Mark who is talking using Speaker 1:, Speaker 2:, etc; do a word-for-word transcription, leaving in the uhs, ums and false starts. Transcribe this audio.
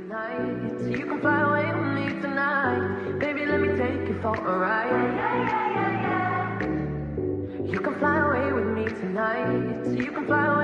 Speaker 1: tonight, so you can fly away with me tonight. Baby, let me take you for a ride. You can fly away with me tonight, so you can fly away.